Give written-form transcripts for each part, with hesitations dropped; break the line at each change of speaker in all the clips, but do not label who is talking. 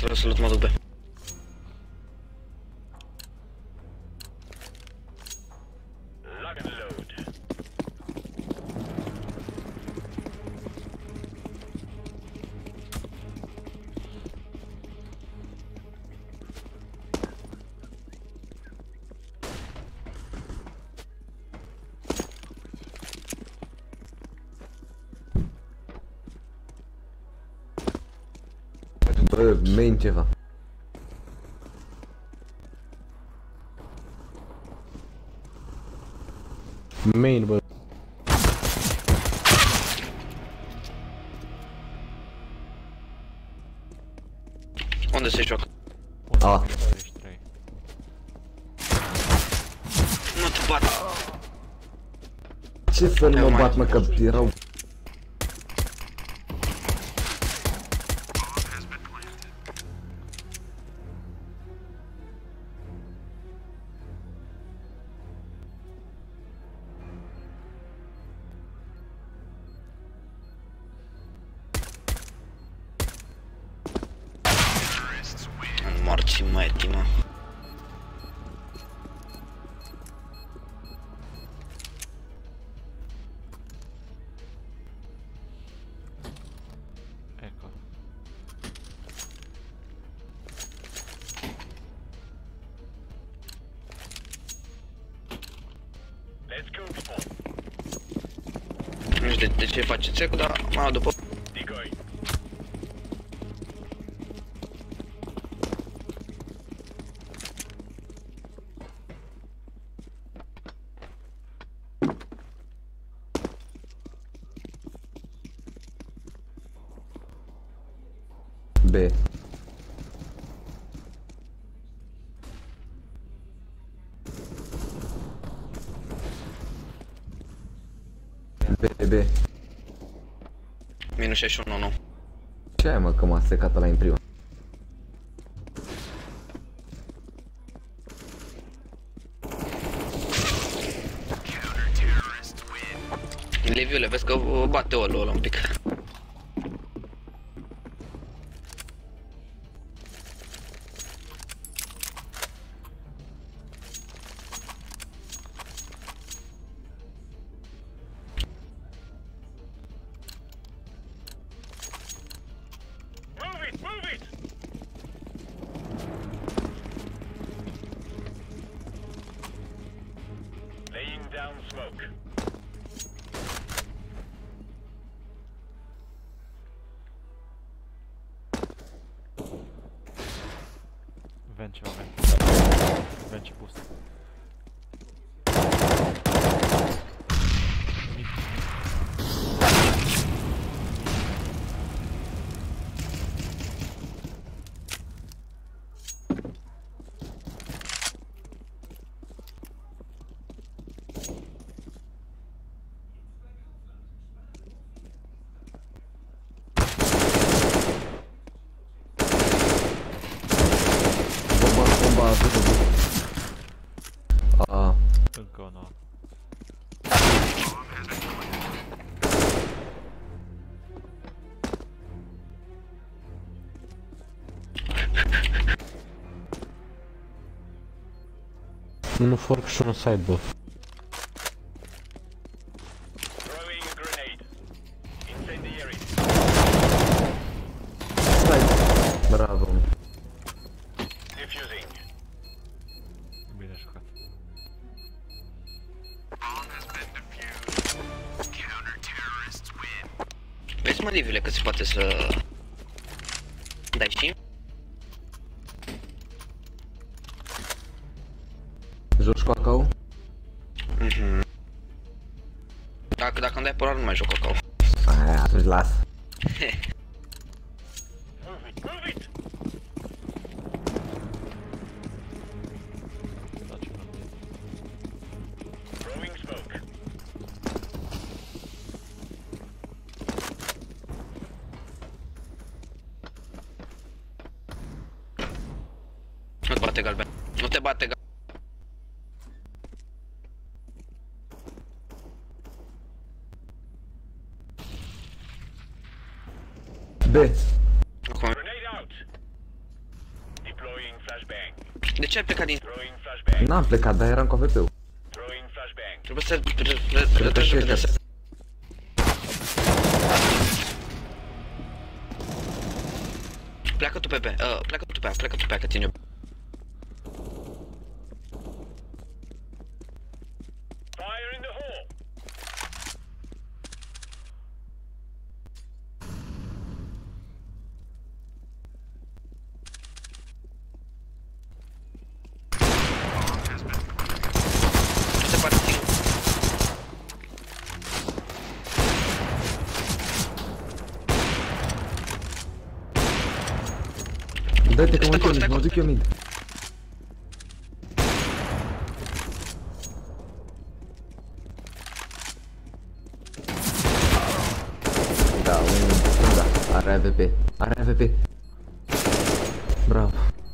să-l mă duc pe.
Bă, main ceva. Main, bă.
Unde se joacă?
A.
Nu te bat.
Ce fel mă bat, mă, că erau...
Morți, mătii, mă.
Ecco.
Nu știu de ce faceți eco, dar mă iau după.
B. B.
Minus 61, nu.
Ce ai, mă, că m-a secat ăla în prima?
Liviule, vezi că bate olul ăla un pic.
Vence, Vence pust. Încă una.
Unul fork și unul side, bă.
Bravo.
Bine jucat.
Vezi, mă, Liviule, că se poate să... dai și?
Joci cu cacao?
Dacă îmi dai polar, nu mai joc cacao.
Aia, atunci las.
Nu te bate galben. Nu te bate galben.
B.
Acum. ce ai plecat din...
N-am plecat, dar eram cu AVP-ul.
Trebuie să retragi repede să... Pleacă tu pe B, pleacă tu pe A, pleacă tu pe A, că țin eu. Se poate țin.
Dă-te că
Stai acolo, stai
mă
acolo.
duc eu mid. Da, unul în stânga. Are AVP. Are AVP. Bravo.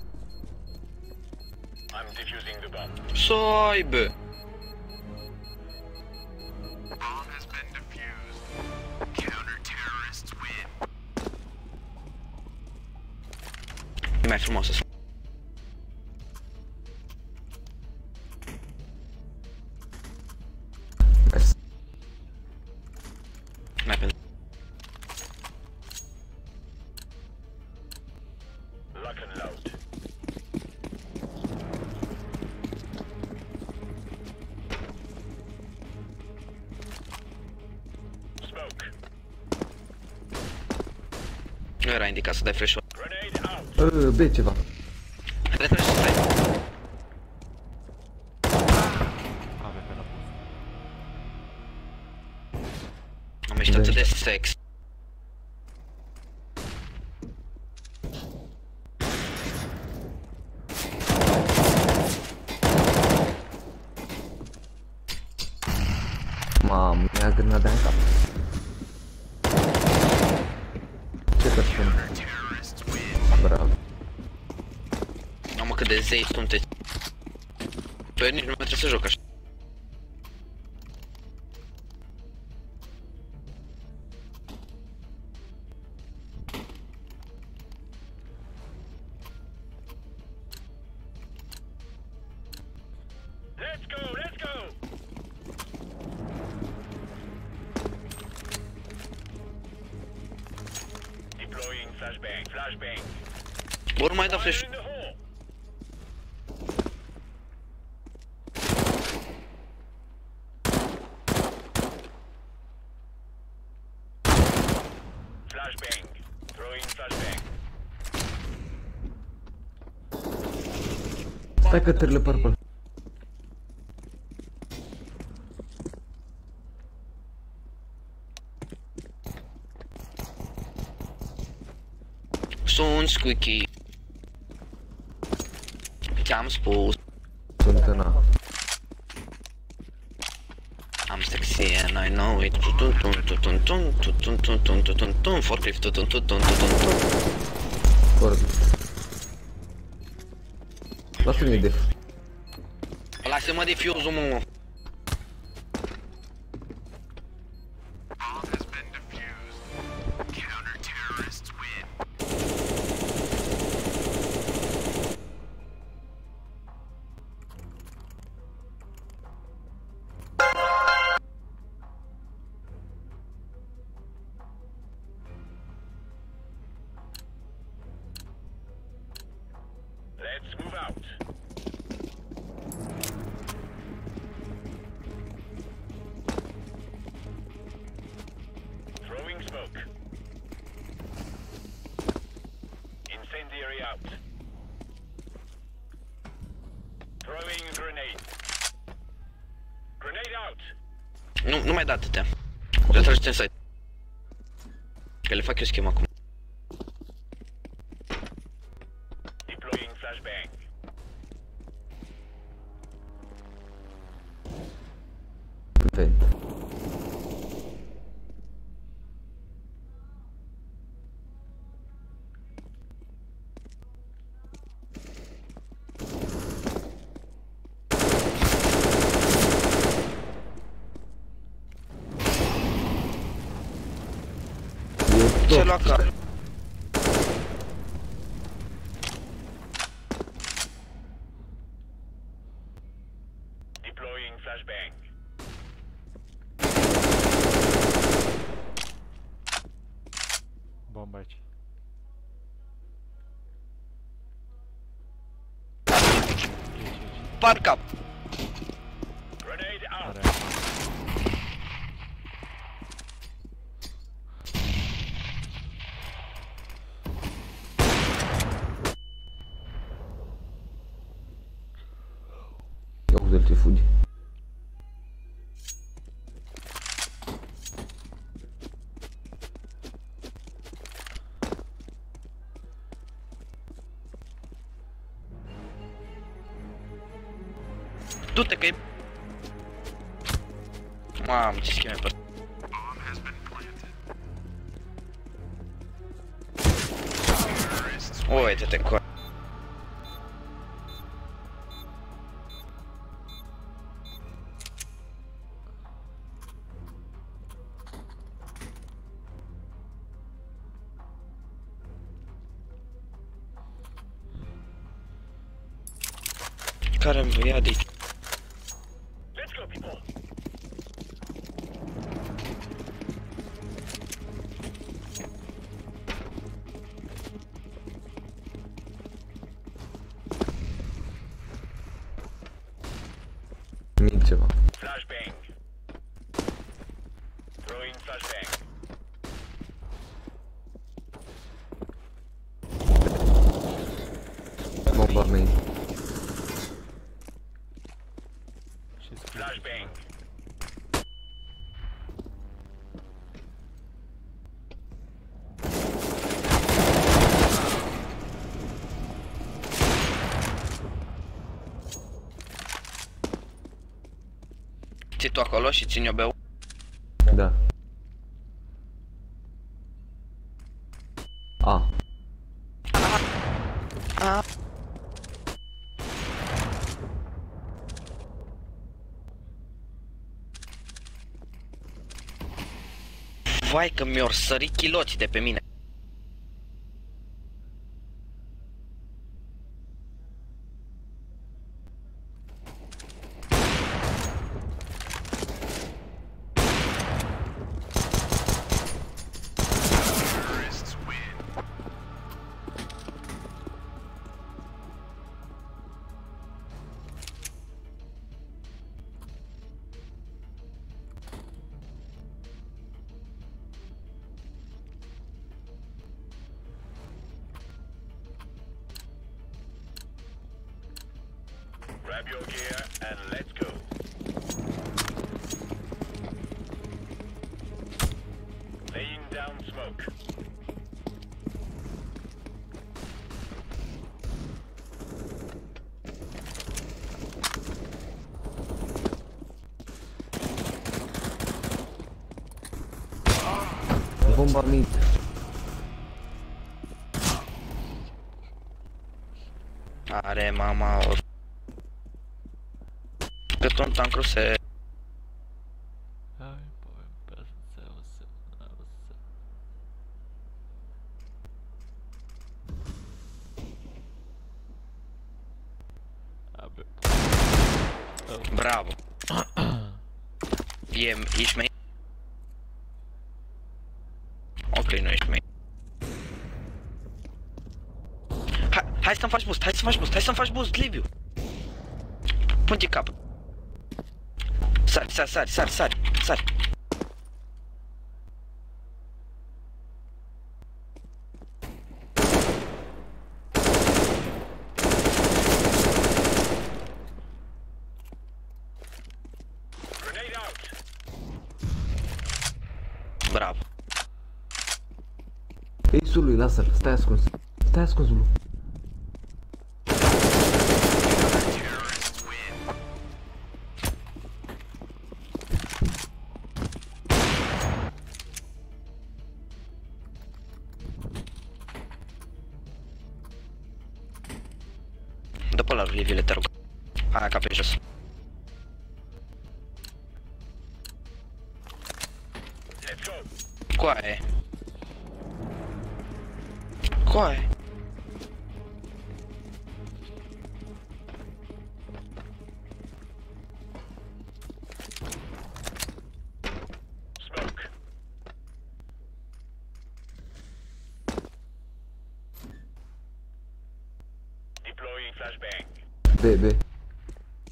Să aibă! E mai frumos să
Mersi.
mai pentru. Nu era indicat să dai flash-ul.
B ceva.
Retragi să stai.
AVP la boost.
Am ești atât de sex.
Mamă, mi-a grenada în cap. Ce să spun? Bravo.
Mamă, cât de zei sunteți. Păi nici nu mai trebuie să joc așa. Ori mai da flash-ul.
Stai că târle purple.
Sunt squeaky. Ți-am spus.
Sunt în A.
I'm sexy and I know it. Forklift.
Corect. Lasă-mi def.
Lasă-mă de fuse-ul, mă. Nu mai da atâtea. Retrage-te în site. Că le fac eu schema acum.
Vent.
Ce lua ca? spart cap.
Are.
Ia uite-l ce fugi.
Du-te că e... Mamă, ce scheme pe... Uite-te cu... Care-mi ia de aici?
Nimic ceva.
Flashbang. Throwing flashbang.
Bomba main.
Ce scrie?
Flashbang.
Ții tu acolo și țin eu beu.
Da. A.
Vai că mi-or sări chiloții de pe mine.
Grab your gear and let's go. Laying down smoke.
Bomba mid.
Are mama or... Că tot am cruse...
Ai, powiem bez sensu. Aby...
Bravo. Ești mai... Ok, nu ești mai... Hai să-mi faci boost, hai să-mi faci boost, hai să-mi faci boost, Liviu! Pune-te cap! Sari!
Grenade out.
Bravo!
Ei, Zulu, lasă-l, stai ascuns. Stai ascuns, Zulu.
Dă-pe la Liviule, te rog. Hai ca pe jos.
Let's go.
Coaie! Coaie!
Smoke. Deploying flashbang.
B.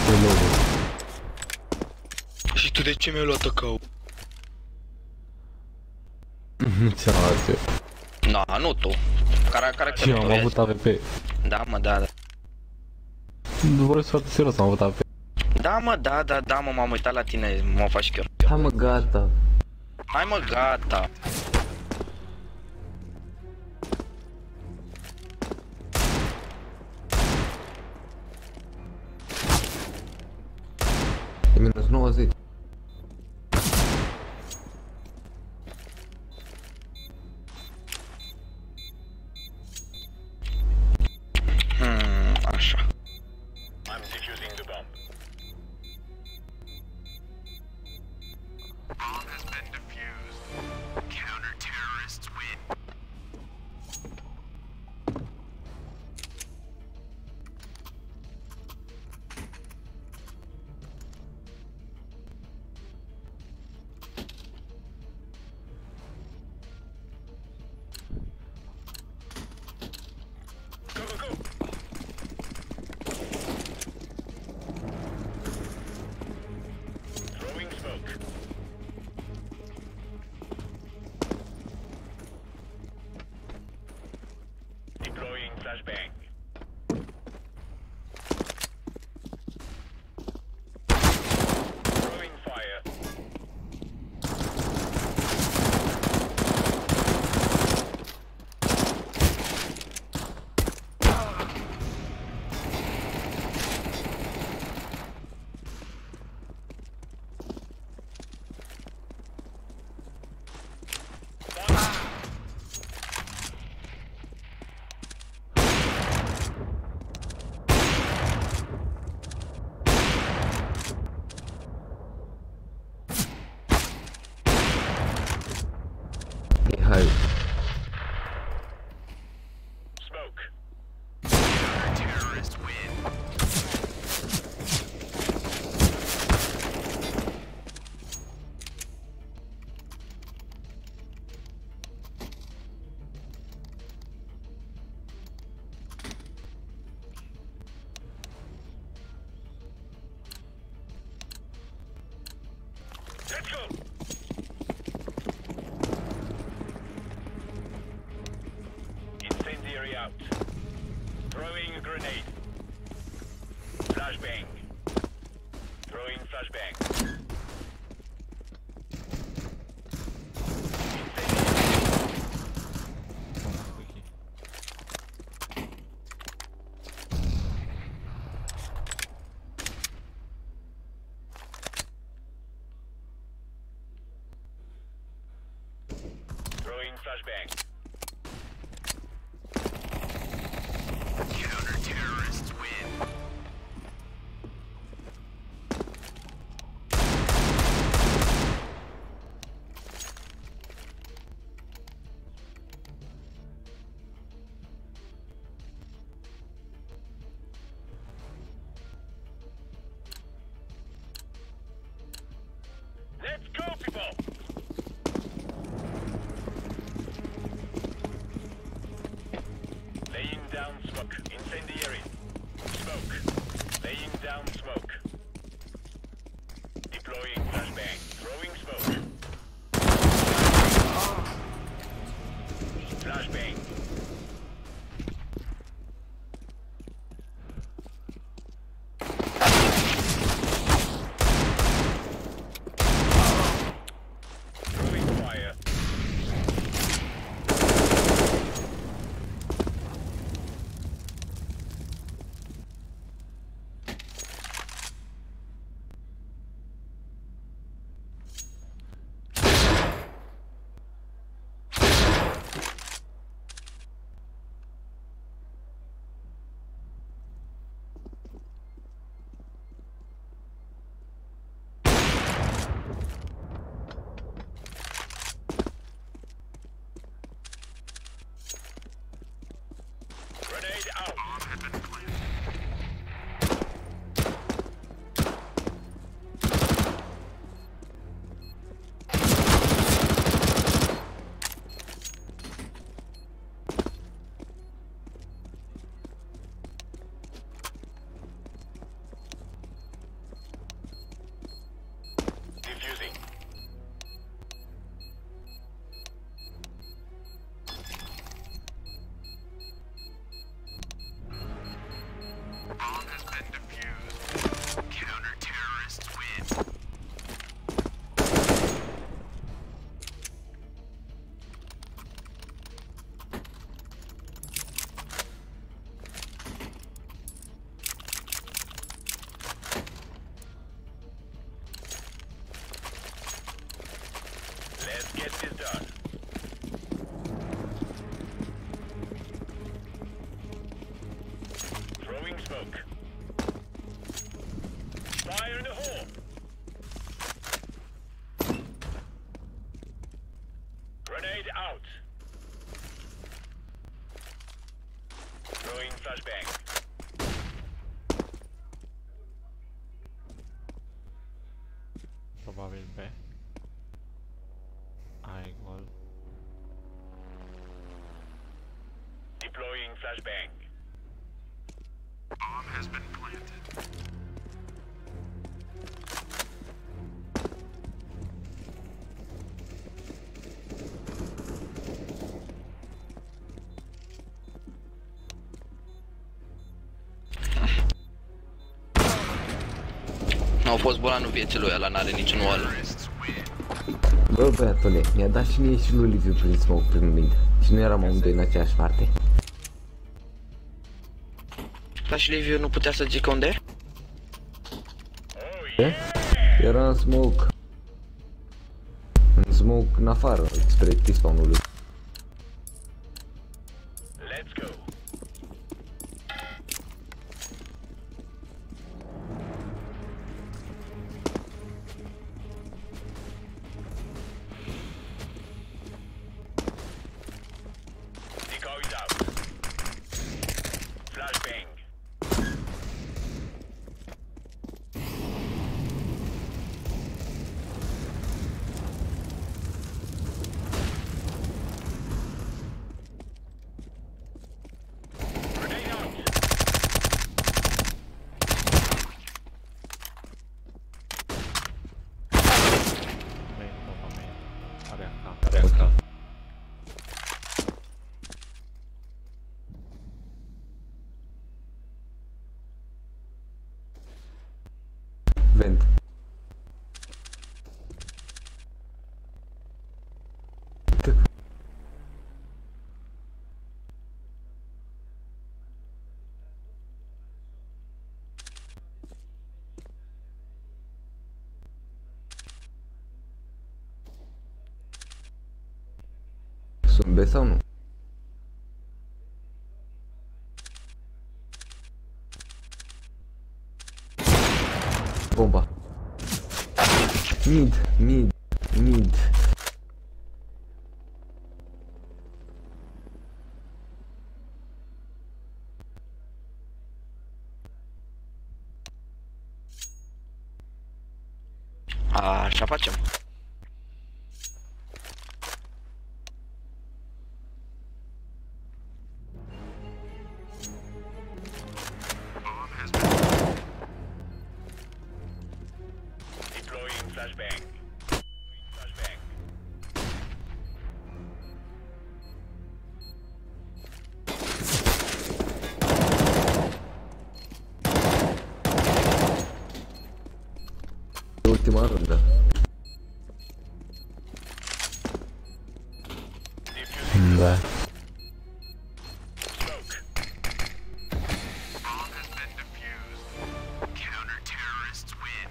Reload.
Și tu de ce mi-ai luat cău?
Nu ți-am luat eu.
Na, nu tu. Care
Și eu am avut AVP.
Da, mă, da.
Nu vorbesc foarte serios, am avut AVP.
Da, mă, da, mă, m-am uitat la tine, mă faci chiar.
Hai mă, gata.
Hai, mă, gata.
E minus 90.
Așa.
I'm defusing the bomb. Bomb has been defused. Counter-terrorists win. Go, go, go! Throwing smoke. Deploying flashbang. Throwing fire.
Hai.
Smoke. Counter-terrorists win. Let's go! Incendiary out. Throwing a grenade. Flashbang. Throwing flashbang. Throwing flashbang. Counter-terrorists win. Let's go, people! Laying down smoke. Incendiary. Smoke. Laying down smoke. Deploying flashbang. Throwing smoke. Flashbang. Throwing fire. Grenade out. Throwing flashbang.
Probabil B. A e gol.
Deploying flashbang. Bomb has been planted.
Nu a fost bolanul vieții lui, ăla n-are niciun wall.
Bă, băiatule, mi-a dat și mie și lui Liviu prin smoke prin mid. Și nu eram amândoi în aceeași parte.
Dar și Liviu nu putea să zică unde e?
Ce? Era în smoke. În smoke în afară, spre T-spawn-ul lui.
Let's go. Decoys out. Flashbang. Grenade out.
Main, topa main. Are AK.
Vent. Sunt B sau nu? Bomba. Mid, mid, mid.
Așa facem.
Deploying flashbang. Flashbang.
Ultima rundă.
Defusing
Da.
smoke. Bomb has been defused. Counter-terrorists win.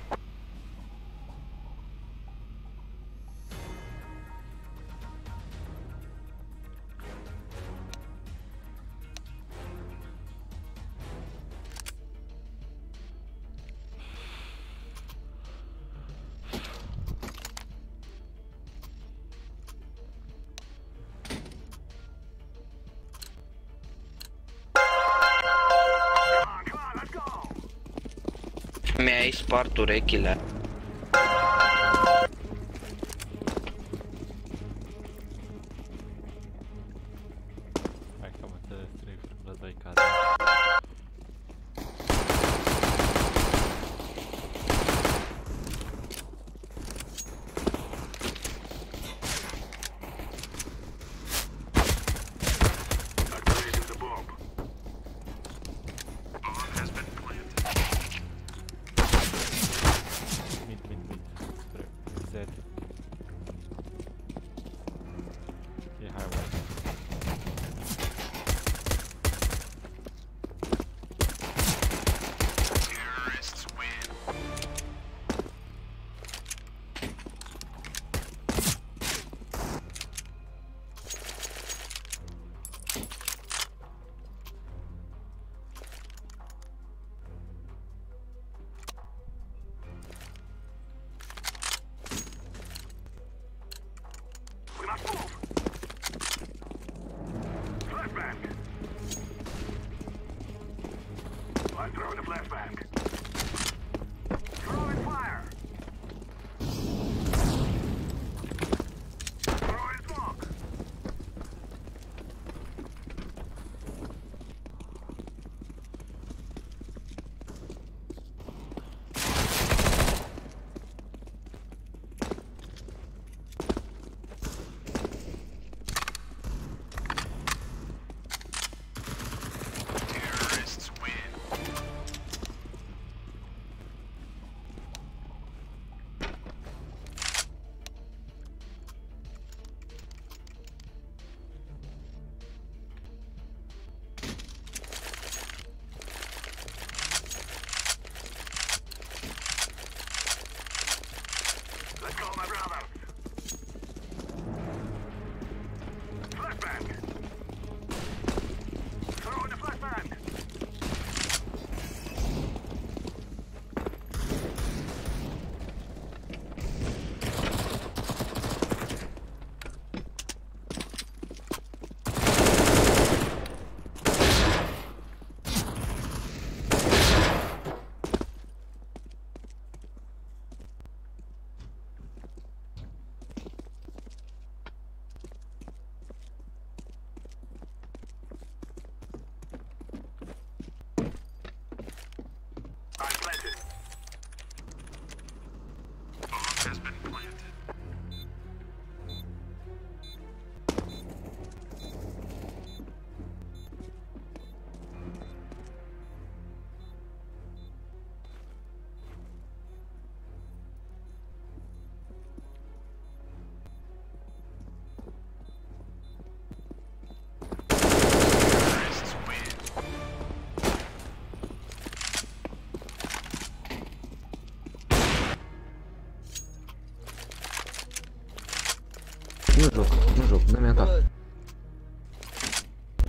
Mi-ai spart urechile.
Hai că am înțeles 3,2 cade.
Activating the bomb. Bomb has been planted.
Mid. Spre Z. E highway.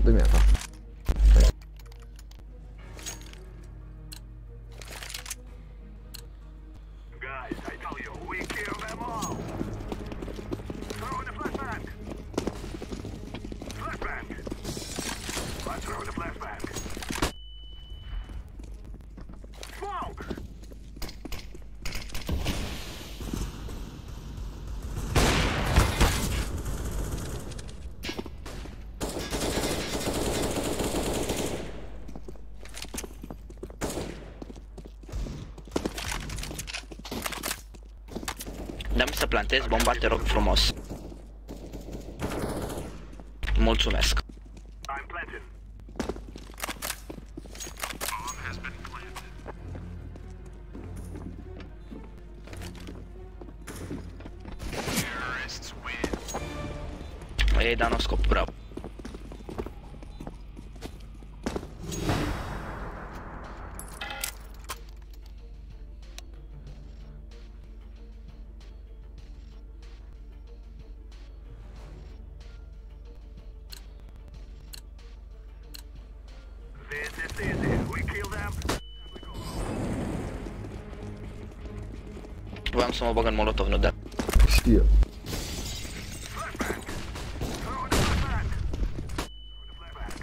dă-mi asta.
Guys, I tell you, we kill them all. Throw in the flashbang. Flashbang. Let's throw in the flashbang. Smoke.
Dă-mi să plantez bomba, te rog frumos. Mulțumesc.
I'm planted. Bomb has been planted. Terrorists win.
Ei danoscop, bravo.
This is easy. We kill them.
Voiam să mă bag în molotov, nu de.
Știu.
Flashbang. Throw in the flashbang. Throw in the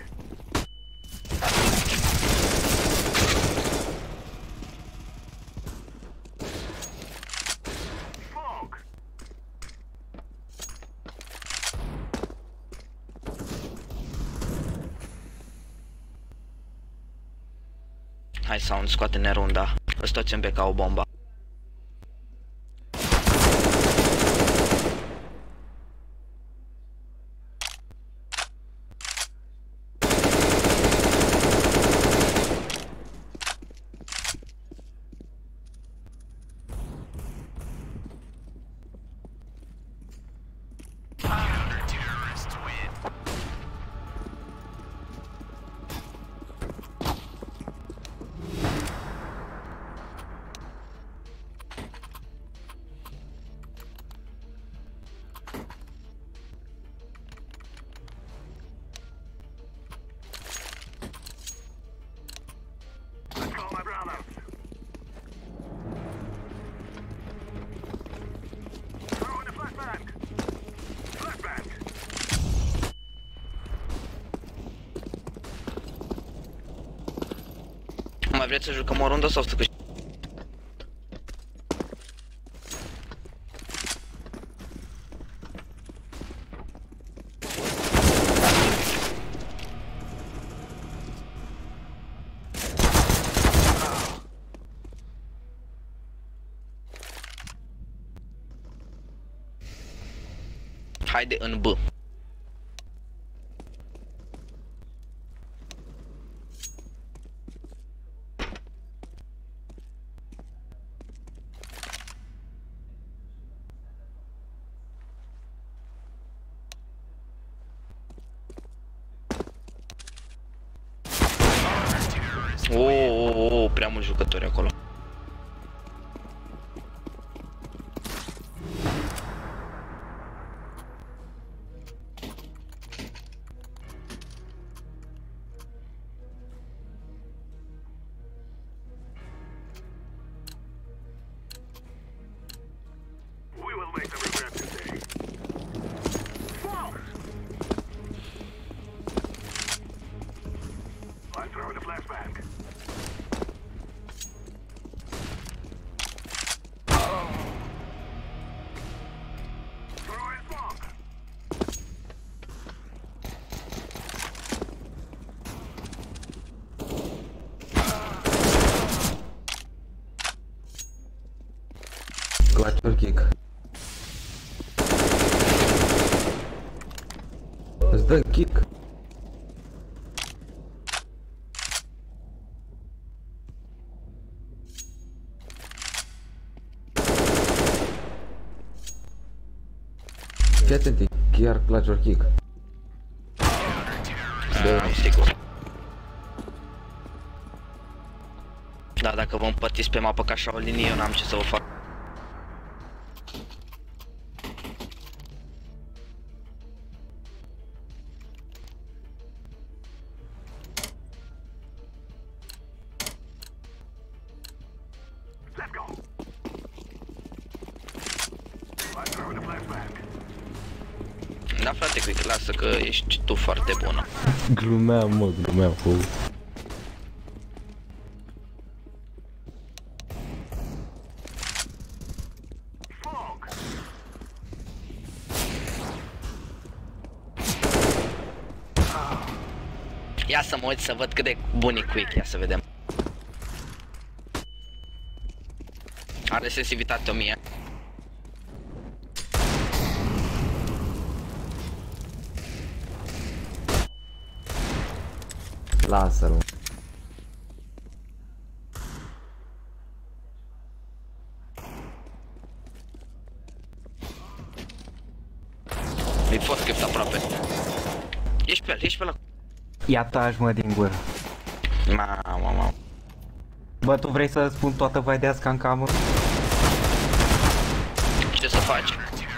flashbang. Smoke.
Hai Sound, scoate-ne runda. Îți toți îmi beca o bomba.
Terrorists win. Let's call my brothers. Throw in the flashbang. Flashbang.
Mai vreți să jucăm o rundă sau să câștigăm? Haide în B. Prea mulți jucători acolo.
We will make them regret today. Smoke! I'm throwing the flashbang. Throw in smoke!
Clutch or kick. Îți dă kick. Fii atent, e chiar clutch or kick.
Am sigur. Da, dacă vă împărțiți pe mapă ca așa o linie, eu n-am ce să vă fac. dreptate, Quick, lasă că ești tu foarte bună.
Glumeam, mă, glumeam cu...
Smoke.
Ia să mă uit să văd cât de bun e Quick, ia să vedem. Are sensibilitate 1000.
Lasă-l.
Mi-ai fost script aproape. Ești pe el, ești pe ăla.
Ia taci, mă, din gură.
Mamă.
Bă, tu vrei să spun toată vaideasca în camă?
Ce să faci?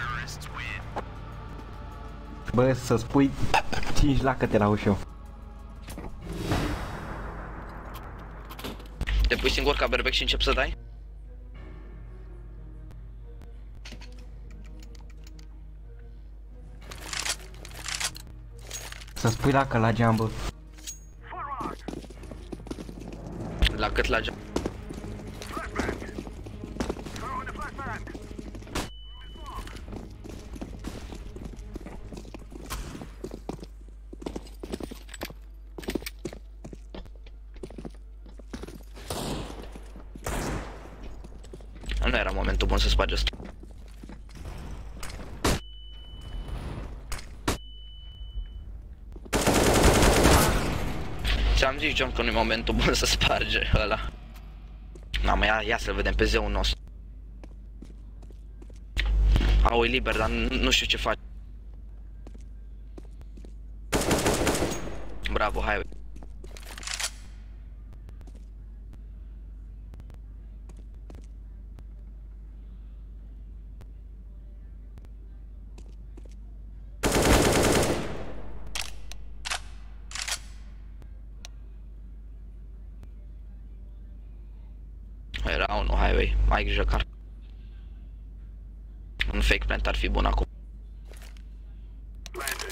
Bă, să spui 5 lacăte la ușă.
Te pui singur ca berbec și încep să dai?
Să spui lacă la geam, bă.
Forward.
La cât la geam?
Flashbang. Throw in the flashbang.
Nu era momentul bun să spargi asta. Ți-am zis, John, că nu e momentul bun să sparge ăla. Na, mă, ia să-l vedem pe zeul nostru. Au, e liber, dar nu știu ce face. Bravo, hai. Era unul highway, ai grijă car. Un fake plant ar fi bun acum.
Planted.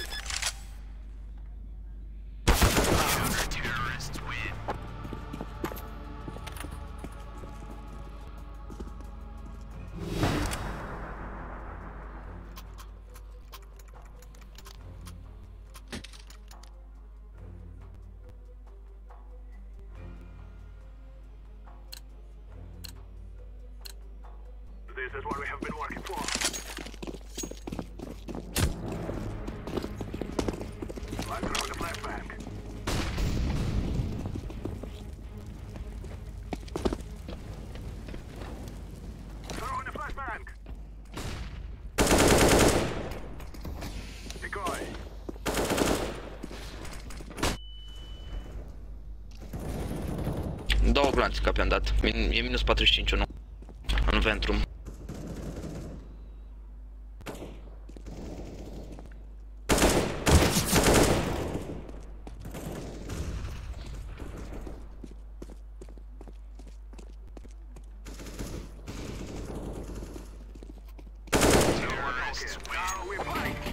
This is what we have been working for. Let's throw in the flashbang. Throw in the flashbang. Decoy.
Două glanțe ca pe-am dat. E minus 45 1 în Ventrum.
Now we fight.